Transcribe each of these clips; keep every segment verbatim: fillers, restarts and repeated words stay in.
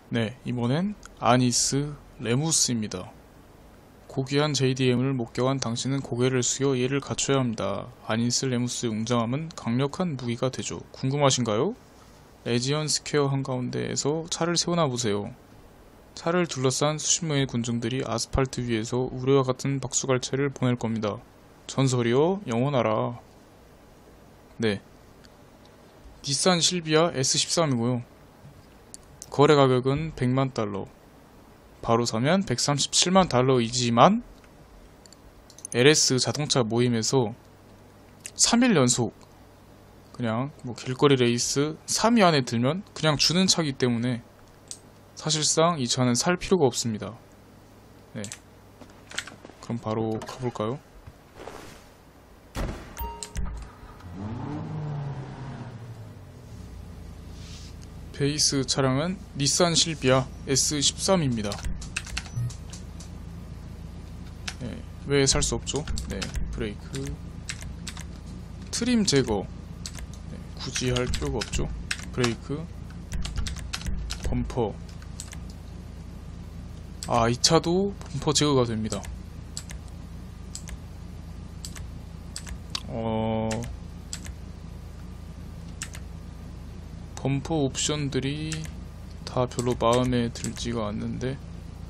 네, 이번엔 아니스 레무스입니다. 고귀한 제이디엠을 목격한 당신은 고개를 숙여 예를 갖춰야 합니다. 아니스 레무스의 웅장함은 강력한 무기가 되죠. 궁금하신가요? 레지언 스퀘어 한가운데에서 차를 세워놔 보세요. 차를 둘러싼 수십 명의 군중들이 아스팔트 위에서 우레와 같은 박수갈채를 보낼 겁니다. 전설이여 영원하라. 네, 닛산 실비아 에스 십삼이고요 거래 가격은 백만 달러, 바로 사면 백삼십칠만 달러이지만 엘에스 자동차 모임에서 삼 일 연속 그냥 뭐 길거리 레이스 삼 위 안에 들면 그냥 주는 차기 때문에 사실상 이 차는 살 필요가 없습니다. 네, 그럼 바로 가볼까요? 베이스 차량은 닛산 실비아 에스 십삼입니다. 네, 왜 살 수 없죠? 네, 브레이크, 트림 제거, 네, 굳이 할 필요가 없죠. 브레이크, 범퍼. 아, 이 차도 범퍼 제거가 됩니다. 어... 범퍼 옵션들이 다 별로 마음에 들지가 않는데,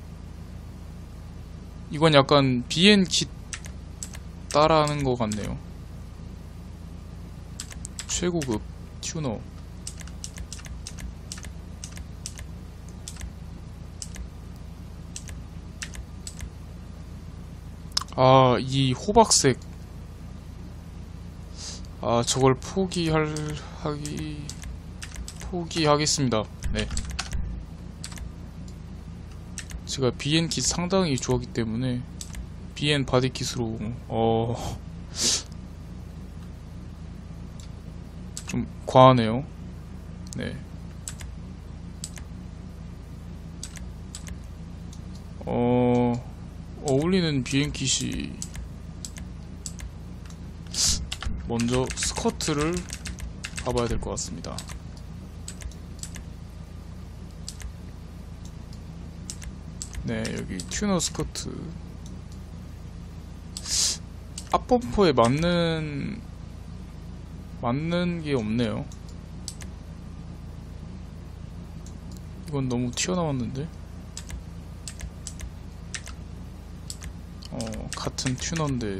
이건 약간 비엔킷 따라하는 것 같네요. 최고급 튜너. 아, 이 호박색. 아, 저걸 포기할 하기 포기하겠습니다. 네, 제가 비엔킷 상당히 좋아하기 때문에 비엔 바디킷으로 어... 좀 과하네요. 네, 어... 어울리는 비엔킷이 먼저 스커트를 봐봐야 될 것 같습니다. 네, 여기 튜너 스커트. 앞범퍼에 맞는 맞는 게 없네요. 이건 너무 튀어나왔는데. 어, 같은 튜너인데.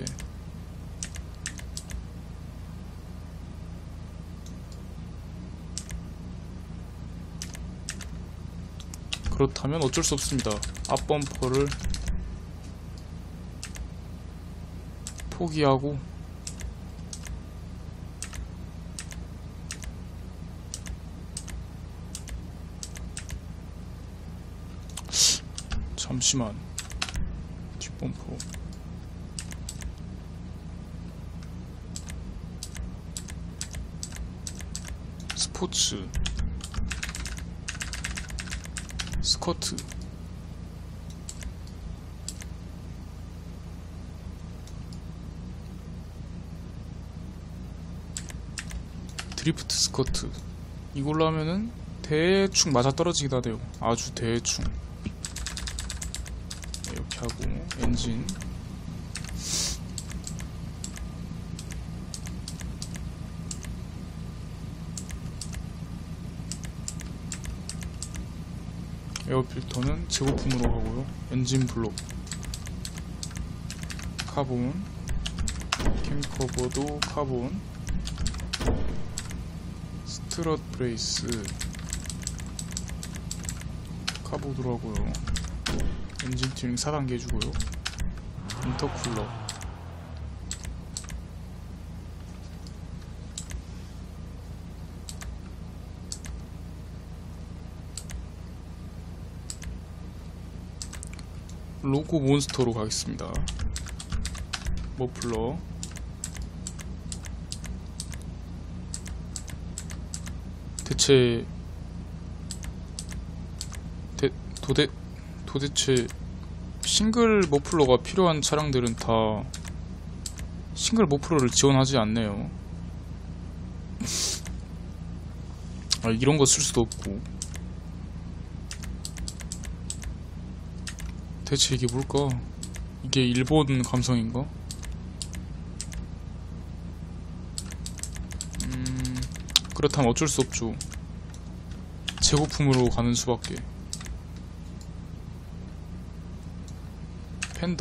그렇다면 어쩔 수 없습니다. 앞범퍼를 포기하고 잠시만, 뒷범퍼 스포츠 스커트. 드리프트 스커트. 이걸로 하면은 대충 맞아떨어지긴 하네요. 아주 대충. 이렇게 하고 엔진. 에어필터는 재고품으로 하고요. 엔진 블록, 카본, 캠커버도 카본, 스트럿 브레이스 카보드로 하고요. 엔진 튜닝 사 단계 해주고요. 인터쿨러, 로고 몬스터로 가겠습니다. 머플러, 대체 대, 도대, 도대체 싱글 머플러가 필요한 차량들은 다 싱글 머플러를 지원하지 않네요. 아, 이런 거 쓸 수도 없고. 대체 이게 뭘까? 이게 일본 감성인가? 음... 그렇다면 어쩔 수 없죠. 재고품으로 가는 수밖에. 팬더.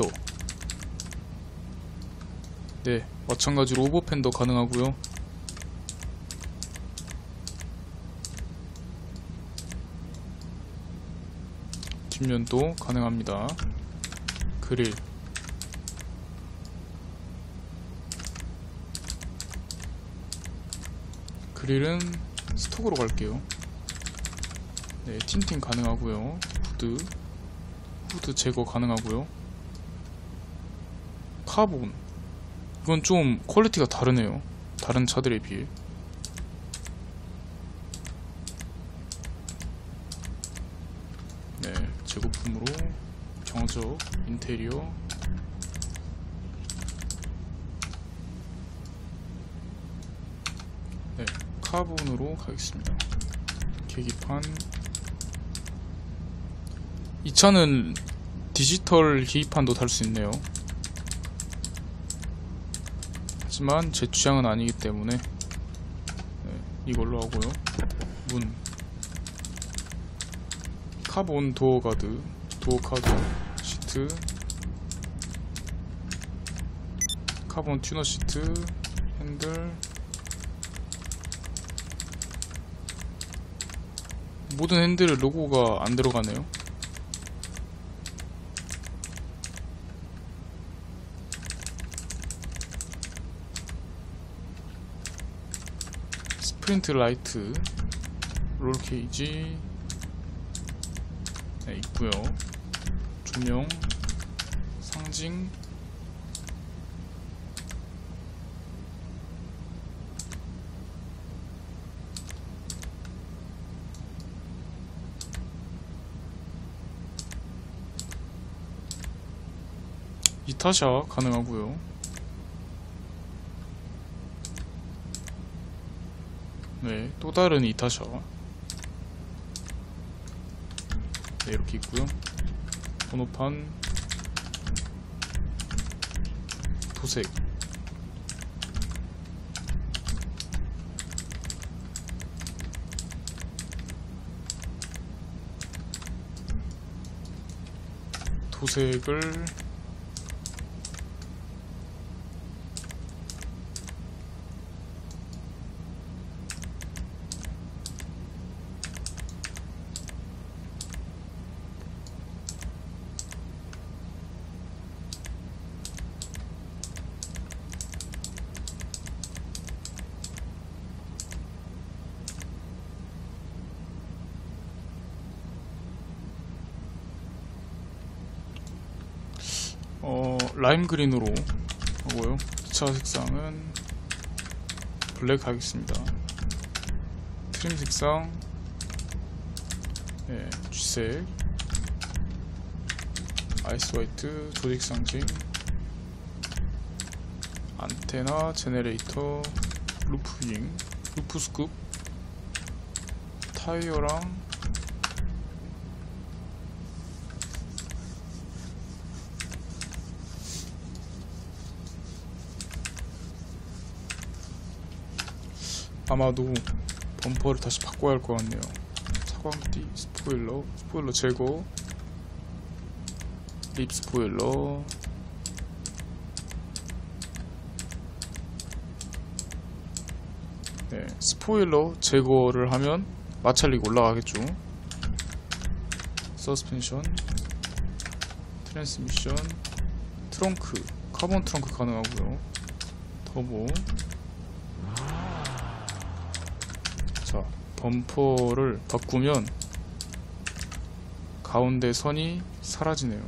네, 마찬가지로 오버 팬더 가능하고요. 뒷면도 가능합니다. 그릴. 그릴은 스톡으로 갈게요. 네, 틴팅 가능하고요. 후드. 후드 제거 가능하고요. 카본. 이건 좀 퀄리티가 다르네요. 다른 차들에 비해. 네, 제고품으로 경적, 인테리어. 네, 카본으로 가겠습니다. 계기판. 이 차는 디지털 계기판도 달 수 있네요. 하지만 제 취향은 아니기 때문에 네, 이걸로 하고요. 문. 카본 도어 가드, 도어 카드, 시트, 카본 튜너 시트, 핸들. 모든 핸들에 로고가 안 들어가네요. 스프린트 라이트, 롤 케이지. 네, 있고요. 조명, 상징. 이타샤 가능하고요. 네, 또 다른 이타샤. 네, 이렇게 있고요. 번호판, 도색. 도색을 어, 라임 그린으로 하고요. 기차 색상은 블랙 하겠습니다. 트림 색상, 네, 쥐색, 아이스 화이트, 조직 상징, 안테나, 제네레이터, 루프윙, 루프 스쿱, 타이어랑 아마도 범퍼를 다시 바꿔야 할 것 같네요. 차광띠, 스포일러, 스포일러 제거, 립 스포일러, 네, 스포일러 제거를 하면 마찰리가 올라가겠죠. 서스펜션, 트랜스미션, 트렁크, 카본 트렁크 가능하고요. 터보. 자, 범퍼를 바꾸면 가운데 선이 사라지네요.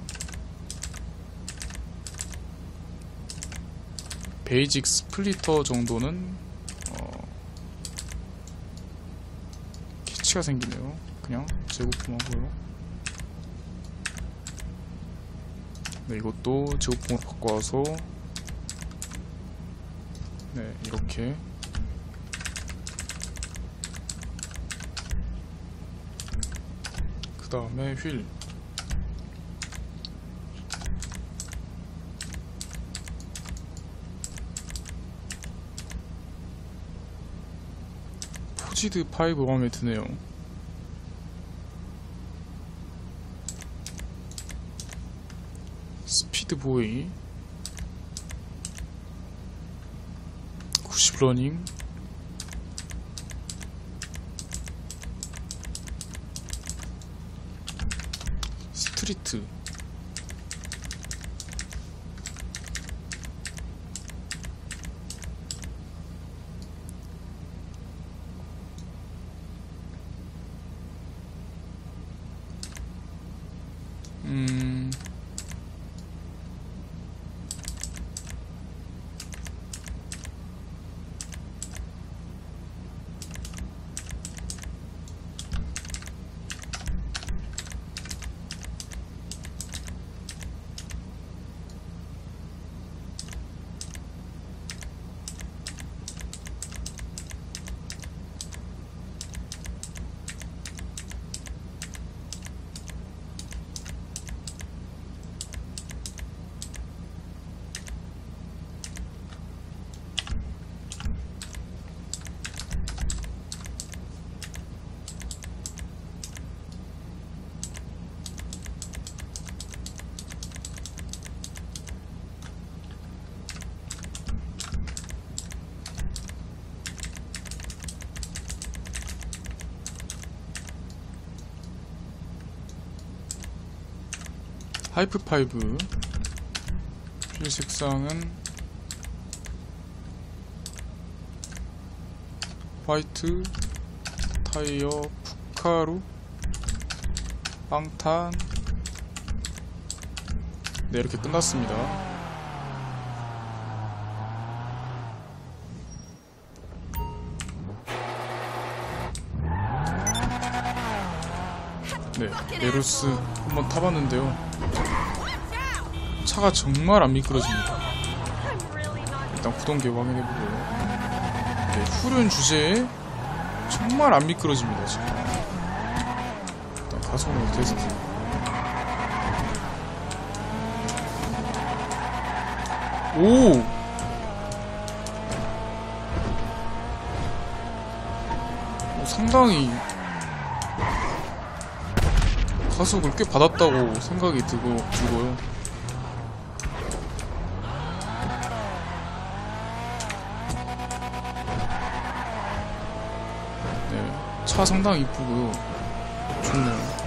베이직 스플리터 정도는 어, 캐치가 생기네요. 그냥 재부품하고요. 네, 이것도 재부품으로 바꿔서 네, 이렇게 그 다음에 휠. 포지드 파이브 마음에 드네요. 스피드 보이 구십 러닝 스트리트 음 하이프 파이브 필 색상은 화이트 타이어 푸카루 빵탄. 네, 이렇게 끝났습니다. 네, 에루스 한번 타봤는데요, 차가 정말 안 미끄러집니다. 일단 구동계 확인해보고요. 네, 후륜 주제에 정말 안 미끄러집니다. 지금 일단 가속으로 테스트. 오! 오, 상당히 가속을 꽤 받았다고 생각이 들고, 들고요. 네, 차 상당히 이쁘고요. 좋네요.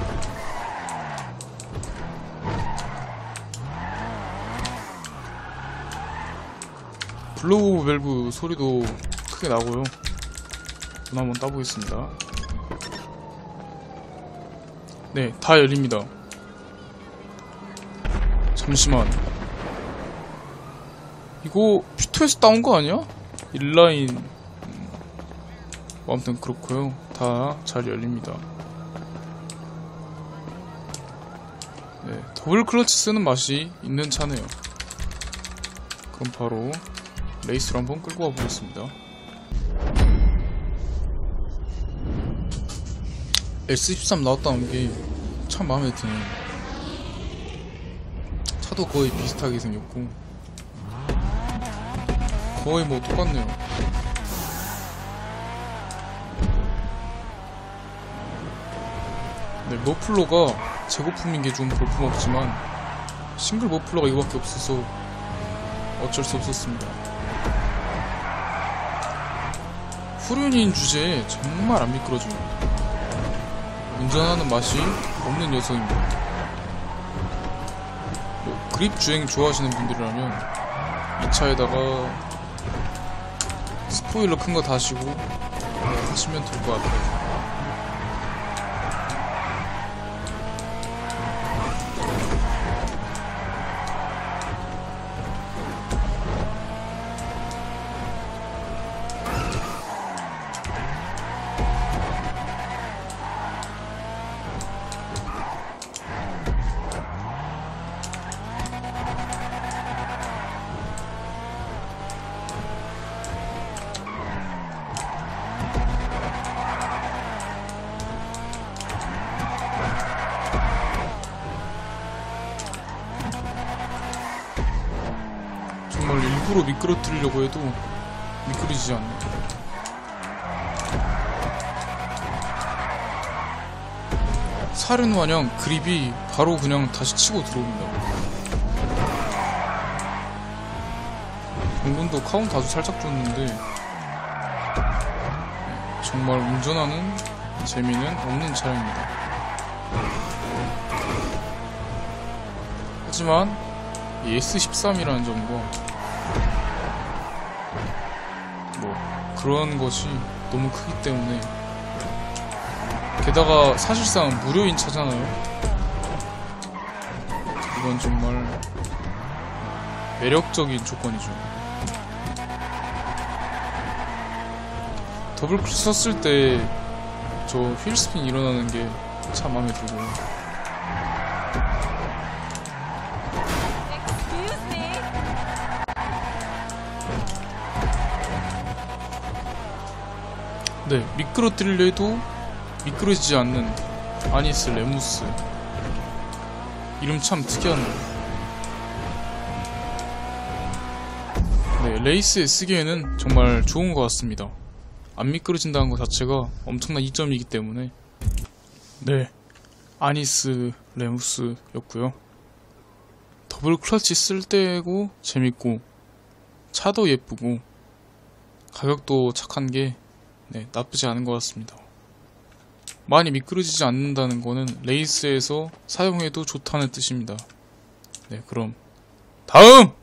블로우 밸브 소리도 크게 나고요. 돈 한번 따보겠습니다. 네, 다 열립니다. 잠시만, 이거 퓨터에서 따온 거 아니야? 인라인. 음, 뭐 아무튼 그렇고요. 다 잘 열립니다. 네, 더블 클러치 쓰는 맛이 있는 차네요. 그럼 바로 레이스로 한번 끌고 가보겠습니다. 에스 십삼 나왔다는 게 참 마음에 드네요. 차도 거의 비슷하게 생겼고 거의 뭐 똑같네요. 네, 머플러가 재고품인 게 좀 볼품없지만 싱글 머플러가 이거밖에 없어서 어쩔 수 없었습니다. 후륜인 주제에 정말 안 미끄러집니다. 운전하는 맛이 없는 녀석입니다. 뭐 그립 주행 좋아하시는 분들이라면 이 차에다가 스포일러 큰 거 다시고 하시면 될 것 같아요. 정말 일부러 미끄러뜨리려고 해도 미끄러지지 않네요. 사륜마냥 그립이 바로 그냥 다시 치고 들어옵니다. 공군도 카운트 아주 살짝 줬는데 정말 운전하는 재미는 없는 차량입니다. 하지만 이 에스 십삼이라는 점과 뭐 그런 것이 너무 크기 때문에, 게다가 사실상 무료인 차잖아요. 이건 정말 매력적인 조건이죠. 더블 클러치 썼을 때 저 휠스핀 일어나는 게 참 마음에 들고, 네, 미끄러뜨리려 해도 미끄러지지 않는 아니스 레무스. 이름 참 특이하네요. 네, 레이스에 쓰기에는 정말 좋은 것 같습니다. 안 미끄러진다는 것 자체가 엄청난 이점이기 때문에. 네, 아니스 레무스였고요. 더블 클러치 쓸 때고 재밌고, 차도 예쁘고, 가격도 착한 게 네, 나쁘지 않은 것 같습니다. 많이 미끄러지지 않는다는 거는 레이스에서 사용해도 좋다는 뜻입니다. 네, 그럼 다음!